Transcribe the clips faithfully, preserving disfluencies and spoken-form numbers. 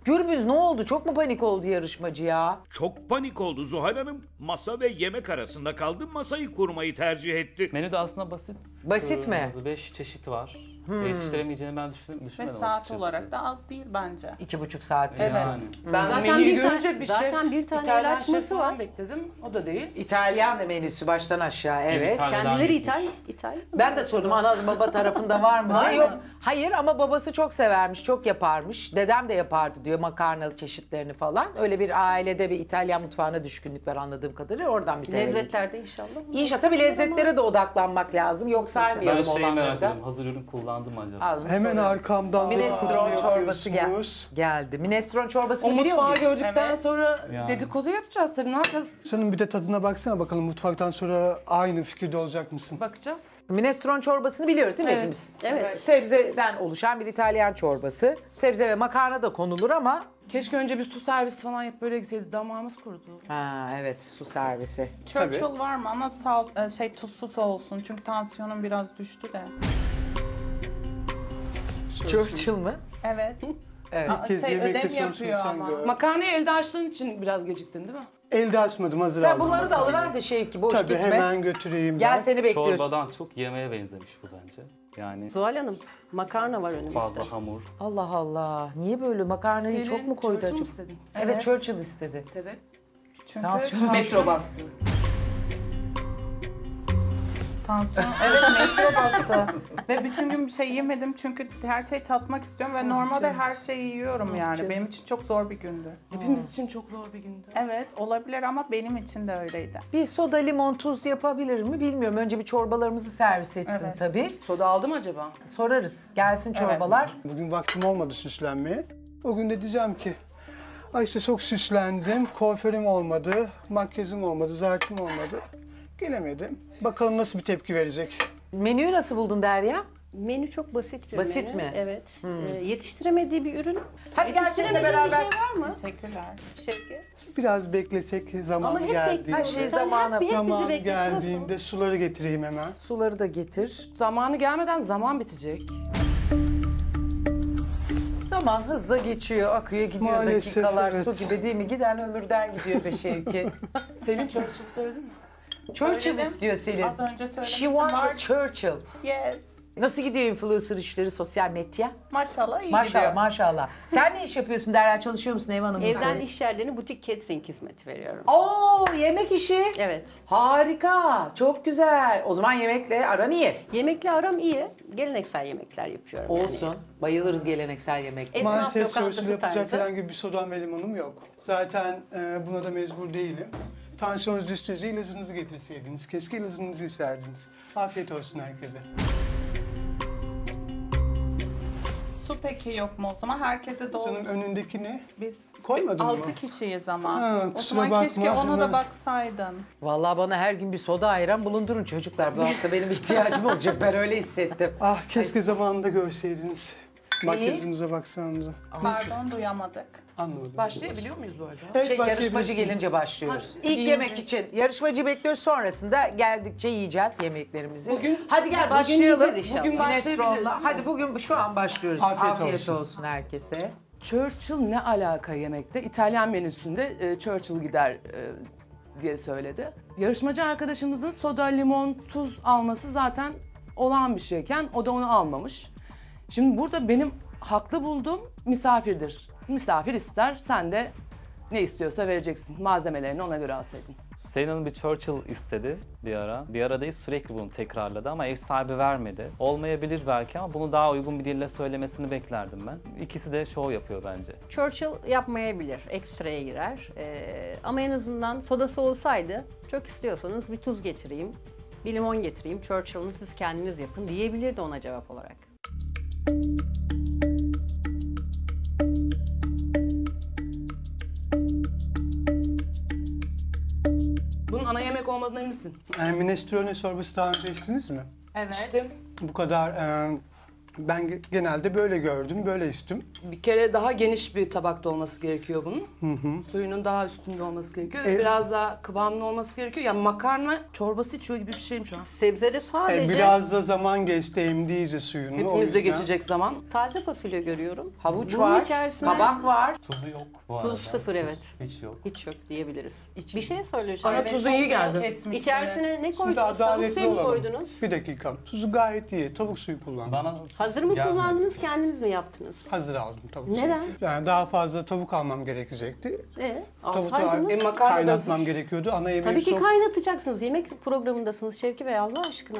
Gürbüz ne oldu? Çok mu panik oldu yarışmacı ya? Çok panik oldu Zuhal Hanım. Masa ve yemek arasında kaldı. Masayı kurmayı tercih etti. Menü de aslında basit. Basit mi? Beş çeşit var. Hmm. Yetiştiremeyeceğini ben düşün, Ve düşünmedim saat açıkçası. olarak da az değil bence. İki buçuk saat. Evet. Yani. Ben Zaten menüyü bir görünce tane- bir zaten şef, bir tane İtalyan el açması şef falan var. bekledim. O da değil. İtalyan da menüsü baştan aşağı, evet. İtalyan Kendileri gitmiş. İtalyan. İtalyan. Ben de sordum ana baba tarafında var mı Var diye. mı? Yok. Hayır ama babası çok severmiş, çok yaparmış. Dedem de yapardı diyor makarnalı çeşitlerini falan. Öyle bir ailede bir İtalyan mutfağına düşkünlük var anladığım kadarıyla. Oradan bir tane. Lezzetlerde inşallah. İnşallah tabii lezzetlere de odaklanmak lazım. Yok Ben saymayalım şeyi merak olanları da. ediyorum. Hazır ürün kullandım acaba? Al, Hemen sorarız. arkamdan Minestrone da çorbası gel yapıyorsunuz. geldi. Minestrone O çorbasını biliyor mutfağı musun? gördükten Evet. sonra Yani. dedikodu yapacağız tabii, ne yapacağız? Canım bir de tadına baksana bakalım mutfaktan sonra aynı fikirde olacak mısın? Bakacağız. Minestrone çorbasını biliyoruz değil mi Evet. hepimiz? Evet. Sebzeden oluşan bir İtalyan çorbası. Sebze ve makarna da konulur ama... Keşke önce bir su servisi falan yapıp böyle gitseydi. Damağımız kurudu. Ha evet, su servisi. Churchill var mı ama sal, e, şey tuzsuz olsun çünkü tansiyonum biraz düştü de. Churchill mı? Evet. Evet. Aa, kez şey yemekte ödem sonuçta yapıyor sen ama. gör. Makarnayı elde açtığın için biraz geciktin değil mi? Elde açmadım, hazır Sen aldım. bunları da alıver de Şevki, boş Tabii gitme. hemen götüreyim Gel ben. seni bekliyoruz. Çorbadan çok yemeğe benzemiş bu bence. Yani Zuhal Hanım, makarna var önümüzde. fazla hamur. Allah Allah. Niye böyle makarnayı Selin, çok mu koydu Churchill mi acaba? istedin? Evet, Evet. Churchill istedi. Sebep? Çünkü Tansiyon- Metro bastı. Tansiyon, evet metro bastı. Ve bütün gün bir şey yemedim çünkü her şeyi tatmak istiyorum ve normalde her şeyi yiyorum yani. Benim için çok zor bir gündü. Hepimiz için çok zor bir gündü. Evet olabilir ama benim için de öyleydi. Bir soda, limon, tuz yapabilir mi bilmiyorum. Önce bir çorbalarımızı servis etsin Evet. tabii. Soda aldı mı acaba? Sorarız. Gelsin çorbalar. Bugün vaktim olmadı süslenmeye. O gün de diyeceğim ki, ay işte çok süslendim, kuaförüm olmadı, makyajım olmadı, zartım olmadı. Gelemedim. Bakalım nasıl bir tepki verecek. Menüyü nasıl buldun Derya? Menü çok basit bir Basit menü. mi? Evet. Ee, yetiştiremediği bir ürün. Hadi gel seninle Yetiştiremediği beraber. bir şey var mı? Teşekkürler. Şevki. Biraz beklesek zaman Ama hep geldiğinde. bekliyoruz. Her şey Sen zamanı- hep, hep bizi Zaman bekletiyorsun. geldiğinde suları getireyim hemen. Suları da getir. Zamanı gelmeden zaman bitecek. Zaman hızla geçiyor, akıyor, gidiyor Maalesef, dakikalar evet. su gibi değil mi? Giden ömürden gidiyor be Şevki. Selin Churchill söyledin mi? Churchill Söyledim. istiyor Selin. Az önce She söylemiştim. wants a Var. Churchill. Yes. Nasıl gidiyor influencer işleri, sosyal medya? Maşallah iyi Maşallah gidiyor. maşallah. Sen ne iş yapıyorsun Derya? Çalışıyor musun ev hanımı Evden mısın? iş yerlerine butik catering hizmeti veriyorum. Oo, yemek işi. Evet. Harika, çok güzel. O zaman yemekle aran iyi. Yemekle aram iyi. Geleneksel yemekler yapıyorum. yani. Olsun. Bayılırız geleneksel yemek. Esnaf Maalesef lokantası sonuçta yapacak tarzı. herhangi bir sodam ve limonum yok. Zaten e, buna da mecbur değilim. Tansiyonunuz düştüğünüzde ilacınızı getirseydiniz. Keşke ilacınızı içerdiniz. Afiyet olsun herkese. Su peki yok mu o zaman? Herkese doldu. Canım önündeki ne? Biz Koymadın mı? altı kişiyiz ama. Ha, o kusura zaman bakma, keşke ona da hemen. baksaydın. Vallahi bana her gün bir soda ayran bulundurun çocuklar. Bu hafta benim ihtiyacım olacak. Ben öyle hissettim. Ah keşke zamanında görseydiniz. Makyajınıza baksanıza. Pardon duyamadık. Anladım. Başlayabiliyor muyuz bu arada? Evet, Şey, yarışmacı başlayabilirsiniz. gelince başlıyoruz. Ha, İlk giyince. yemek için yarışmacı bekliyoruz. Sonrasında geldikçe yiyeceğiz yemeklerimizi. Bugün- hadi gel Bugün başlayalım. yiyeceğiz inşallah. Bugün başlayabiliriz, Minestrone'la. değil mi? Hadi bugün şu an başlıyoruz. Afiyet olsun. herkese. Churchill ne alaka yemekte? İtalyan menüsünde e, Churchill gider e, diye söyledi. Yarışmacı arkadaşımızın soda, limon, tuz alması zaten olağan bir şeyken o da onu almamış. Şimdi burada benim haklı bulduğum misafirdir. Misafir ister, sen de ne istiyorsa vereceksin. Malzemelerini ona göre alsaydın. Selin Hanım bir Churchill istedi bir ara. Bir ara değil sürekli bunu tekrarladı ama ev sahibi vermedi. Olmayabilir belki ama bunu daha uygun bir dille söylemesini beklerdim ben. İkisi de şov yapıyor bence. Churchill yapmayabilir, ekstraya girer. Ee, ama en azından sodası olsaydı, çok istiyorsanız bir tuz getireyim, bir limon getireyim, Churchill'ını siz kendiniz yapın diyebilirdi ona cevap olarak. Bunun ana yemek olmadığına emin misin? E, minestrone çorbası daha önce içtiniz mi? Evet. İşte Bu kadar e, Ben ge- genelde böyle gördüm, böyle içtim. Bir kere daha geniş bir tabakta olması gerekiyor bunun. Suyunun daha üstünde olması gerekiyor. E- Biraz daha kıvamlı olması gerekiyor. Yani makarna çorbası içiyor gibi bir şeyim şu an. Sebzede E, sadece biraz da zaman geçti, emdi iyice suyunu. o Hepimizde yüzden- geçecek zaman. taze fasulye görüyorum. Havuç Bunun var, içerisine- kabak var. Tuzu yok bu arada. Tuz sıfır, evet. Hiç yok. Hiç yok diyebiliriz. Bir şey söyleyeceğim. Bana tuzu iyi geldi. Kesmişsiniz. İçerisine ne Şimdi koydunuz? Tavuk adaletli suyu mu olalım. koydunuz? Bir dakika. Tuzu gayet iyi. Tavuk suyu kullandım. Bana Hazır mı gelmedi. kullandınız, kendiniz mi yaptınız? Hazır aldım tavuk Neden? suyu. Yani daha fazla tavuk almam gerekecekti. E, Tavuğu alsaydınız. E, makarna da kaynatmam hazır. gerekiyordu. Ana yemeği Tabii ki sok- kaynatacaksınız. Yemek programındasınız Şevki Bey, Allah aşkına.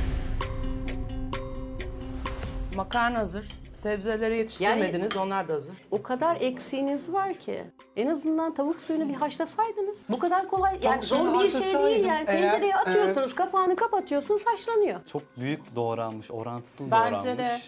Makarna hazır. Sebzeleri yetiştirmediniz, onlar da hazır. O kadar eksiğiniz var ki. En azından tavuk suyunu bir haşlasaydınız. Bu kadar kolay. Yani Tavuk suyunu zor bir şey haşlasaydım, değil yani. eğer- Tencereye atıyorsunuz, eğer- kapağını kapatıyorsunuz, haşlanıyor. çok büyük doğranmış, orantısız Bence doğranmış. de.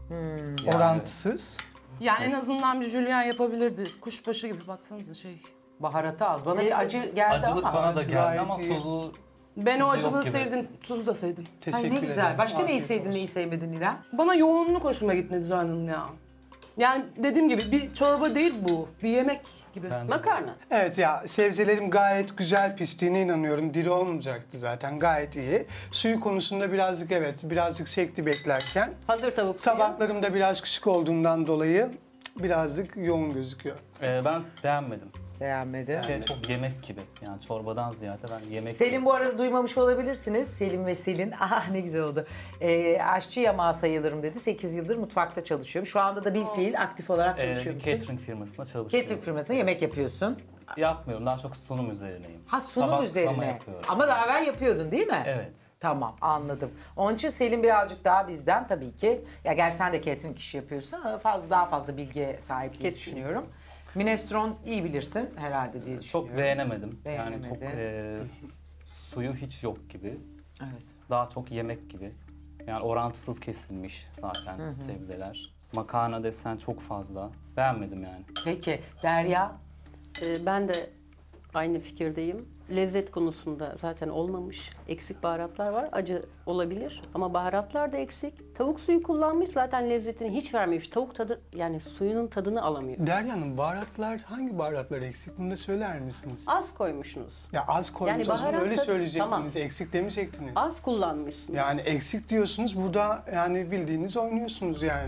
Yani orantısız. Yani en azından bir jülyen yapabilirdi. Kuşbaşı gibi baksanıza şey. Baharatı az. Bana bir acı geldi acılık ama. bana da geldi Gayet ama iyi. tuzu Ben o Tuzu yok acılığı gibi. sevdim, tuzu da sevdim. Teşekkür Ay ne ederim. güzel. Başka neyi Afiyet sevdin, olsun. neyi sevmedin İrem? Bana yoğunluk hoşuma gitmedi Zuhal Hanım ya. Yani dediğim gibi bir çorba değil bu, bir yemek gibi. bence de. Makarna. Evet ya, sebzelerim gayet güzel piştiğine inanıyorum. Diri olmayacaktı zaten, gayet iyi. Suyu konusunda birazcık evet, birazcık sekti beklerken. Hazır tavuk suyu. Tabaklarım da biraz küçük olduğundan dolayı birazcık yoğun gözüküyor. Ee, ben beğenmedim. Beğenmedi. Bir de çok yemek gibi. Yani çorbadan ziyade ben yemek Selim bu arada duymamış olabilirsiniz. Selim ve Selin. Ah ne güzel oldu. Ee, aşçı yamağı sayılırım dedi. sekiz yıldır mutfakta çalışıyorum. Şu anda da bil fiil aktif olarak Ee, çalışıyor bir musun? catering firmasında çalışıyorum. Catering firmasında yemek yapıyorsun. Yapmıyorum, daha çok sunum üzerineyim. Ha sunum Tabaklama üzerine. yapıyorum. Ama daha evvel yapıyordun değil mi? Evet. Tamam anladım. Onun için Selim birazcık daha bizden tabii ki. Ya gerçi sen de catering işi yapıyorsun ama fazla daha fazla bilgiye sahip diye Kesin. düşünüyorum. Minestrone iyi bilirsin herhalde diye düşünüyorum. Çok beğenemedim. Yani Beğenemedi. çok e, suyu hiç yok gibi. Evet. Daha çok yemek gibi. Yani orantısız kesilmiş zaten sebzeler. Makarna desen çok fazla. Beğenmedim yani. Peki Derya. Ee, ben de aynı fikirdeyim. Lezzet konusunda zaten olmamış. Eksik baharatlar var. Acı olabilir ama baharatlar da eksik. Tavuk suyu kullanmış, zaten lezzetini hiç vermemiş. Tavuk tadı, yani suyunun tadını alamıyor. Derya Hanım, baharatlar, hangi baharatlar eksik? Bunu da söyler misiniz? Az koymuşsunuz. Ya az koymuş, Yani o zaman baharat öyle tadı- söyleyecektiniz, tamam. eksik demeyecektiniz. Az kullanmışsınız. Yani eksik diyorsunuz, burada yani bildiğiniz oynuyorsunuz yani.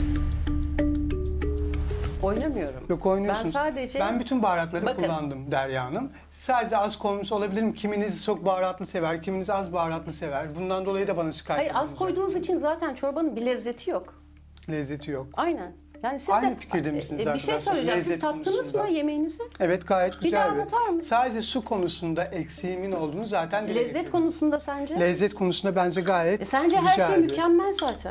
Oynamıyorum. Yok oynuyorsunuz. Ben sadece... Ben bütün baharatları Bakın. kullandım Derya Hanım. Sadece az koymuş olabilirim. Kiminiz çok baharatlı sever, kiminiz az baharatlı sever. Bundan dolayı da bana şikayet Hayır, az ediyorsunuz. koyduğunuz için zaten çorbanın bir lezzeti yok. Lezzeti yok. Aynen. Yani siz Aynı de, fikirde misiniz E, Bir şey arkadaşlar? söyleyeceğim. Siz Lezzet tattınız konusunda. mı yemeğinizi? Evet, gayet Bir daha güzeldi. anlatar mısın? Sadece su konusunda eksiğimin olduğunu zaten dile Lezzet getirdim. konusunda sence? Lezzet konusunda bence gayet E, sence her şey güzeldi. mükemmel zaten.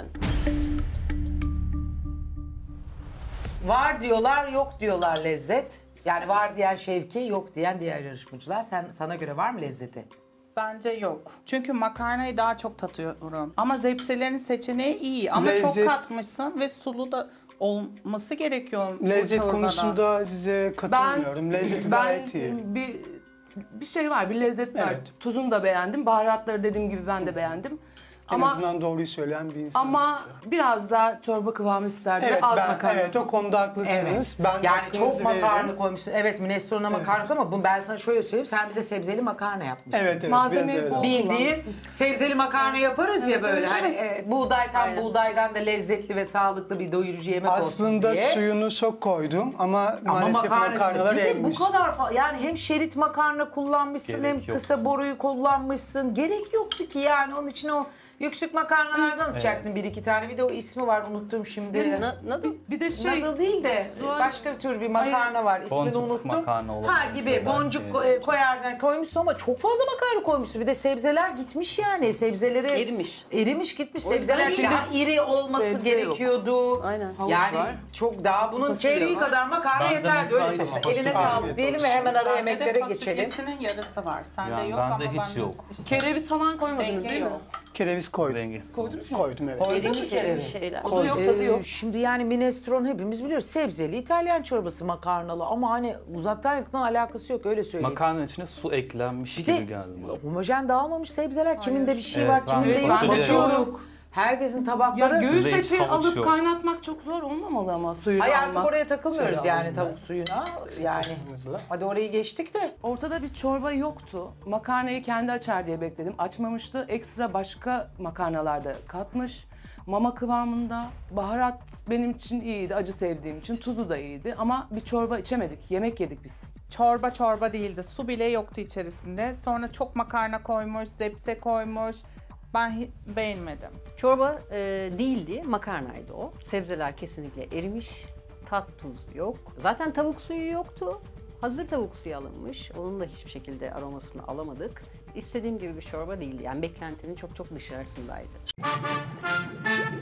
Var diyorlar, yok diyorlar lezzet. Yani var diyen Şevki, yok diyen diğer yarışmacılar. Sen sana göre var mı lezzeti? Bence yok. Çünkü makarnayı daha çok tatıyorum. Ama zepselerin seçeneği iyi. Ama Lezzet- çok katmışsın ve sulu da olması gerekiyor bu Lezzet çorbada. konusunda size katılmıyorum. Lezzeti ben gayet iyi. bir bir şey var, bir lezzet var. Evet. Tuzunu da beğendim, baharatları dediğim gibi ben de beğendim. En Ama azından doğruyu söyleyen bir insan. ama biraz daha çorba kıvamı isterdim. Evet, Az ben, makarna. evet o konuda haklısınız. Ben yani hakkınızı çok makarna veririm. koymuşsun. Evet minestrone makarna ama bu ben sana şöyle söyleyeyim. Sen bize sebzeli makarna yapmışsın. Evet evet Malzemeyi biraz öyle. bol- Bildiğin kullanmışsın. sebzeli makarna yaparız ya böyle. evet, Hani evet. e, buğday tam Aynen. buğdaydan da lezzetli ve sağlıklı bir doyurucu yemek olsun Aslında diye. suyunu çok koydum ama, Ama maalesef makarnası- makarnalar bir de emmiş. bu kadar fa- yani hem şerit makarna kullanmışsın Gerek hem kısa yoktu. boruyu kullanmışsın. Gerek yoktu ki yani onun için o yüksük makarnalardan atacaktın bir iki tane. Bir de o ismi var unuttum şimdi. Na, nadıl. Bir de şey, Nadal değil de Zuhal- başka bir tür bir makarna var. İsmini Boncuk unuttum. makarna olabilir Ha gibi belki. boncuk ko- koyarken koymuşsun ama çok fazla makarna koymuşsun. Bir de sebzeler gitmiş yani. Sebzeleri Erimiş. erimiş gitmiş. O yüzden Sebzeler içinde daha iri olması sebze yok. gerekiyordu. Aynen. Havuç Yani var. çok daha bunun Fasulye çeyreği var. kadar makarna Ben de yeterdi mesela öyle hiç söyleyeyim. fasulye Eline Afiyet sağlık diyelim ve olsun. hemen ara Bende de yemeklere geçelim. fasulyesinin yarısı var. Sende Yani yok bende ama hiç bende yok. işte kereviz falan koymadınız denge değil mi? yok. Kereviz koydum. Dengesiz Koydunuz mu? Koydum evet. Koydun mu Erimiş kereviz? erimiş şeyler. O da yok, tadı Ee, yok. Şimdi yani minestrone hepimiz biliyoruz. Sebzeli İtalyan çorbası makarnalı ama hani uzaktan yakından alakası yok öyle söyleyeyim. Makarnanın içine su eklenmiş Bir gibi de geldi bana. homojen dağılmamış sebzeler. Kiminde bir şey Evet, var, ben kiminde de yok. fasulye Bakıyorum. yok. Herkesin Ya tabakları... göğüs Sizde hiç eti havuç alıp yok. kaynatmak çok zor olmamalı ama suyunu Ay artık almak. oraya takılmıyoruz Şöyle yani alayım tavuk suyuna. Yani Kaşığımızla. hadi orayı geçtik de. Ortada bir çorba yoktu. Makarnayı kendi açar diye bekledim. Açmamıştı. Ekstra başka makarnalarda katmış. Mama kıvamında. Baharat benim için iyiydi. Acı sevdiğim için. Tuzu da iyiydi. Ama bir çorba içemedik. Yemek yedik biz. Çorba çorba değildi. Su bile yoktu içerisinde. Sonra çok makarna koymuş, zepse koymuş. Ben hi- beğenmedim. Çorba e, değildi, makarnaydı o. Sebzeler kesinlikle erimiş, tat tuz yok. Zaten tavuk suyu yoktu. Hazır tavuk suyu alınmış. Onun da hiçbir şekilde aromasını alamadık. İstediğim gibi bir çorba değildi. Yani beklentinin çok çok dışarısındaydı.